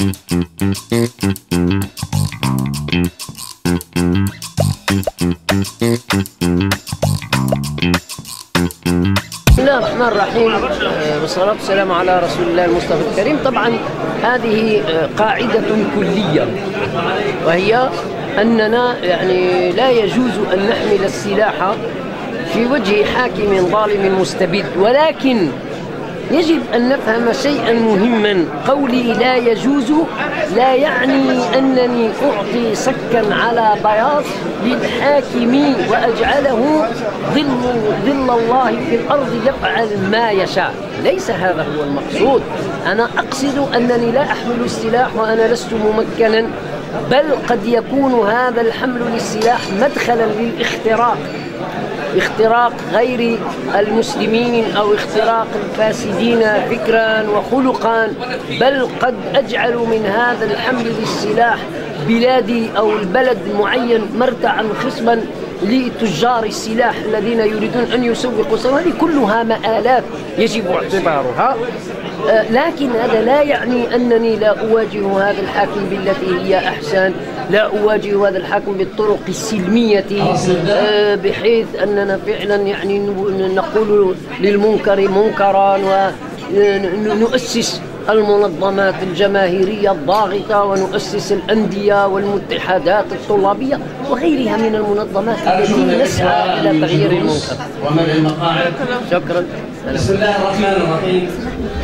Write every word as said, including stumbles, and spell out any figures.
بسم الله الرحمن الرحيم، والصلاة والسلام على رسول الله المصطفى الكريم. طبعا هذه قاعدة كلية، وهي أننا يعني لا يجوز أن نحمل السلاح في وجه حاكم ظالم مستبد، ولكن يجب أن نفهم شيئا مهما. قولي لا يجوز لا يعني أنني أعطي سكا على بياض للحاكم وأجعله ظل, ظل الله في الأرض يفعل ما يشاء. ليس هذا هو المقصود. أنا أقصد أنني لا أحمل السلاح وأنا لست ممكنا، بل قد يكون هذا الحمل للسلاح مدخلا للاختراق، اختراق غير المسلمين أو اختراق الفاسدين فكرا وخلقا، بل قد أجعل من هذا الحمل للسلاح بلادي أو البلد معين مرتعا خصبا لتجار السلاح الذين يريدون أن يسوقوا سلاح. هذه كلها مآلات يجب اعتبارها، لكن هذا لا يعني أنني لا أواجه هذا الحاكم بالتي هي أحسن، لا أواجه هذا الحاكم بالطرق السلمية، بحيث أننا فعلا يعني نقول للمنكر منكرا ونؤسس المنظمات الجماهيرية الضاغطة ونؤسس الأندية والمتحدات الطلابية وغيرها من المنظمات التي نسعى إلى تغيير المنكر. ومن المقاعد. شكرا. بسم الله الرحمن الرحيم.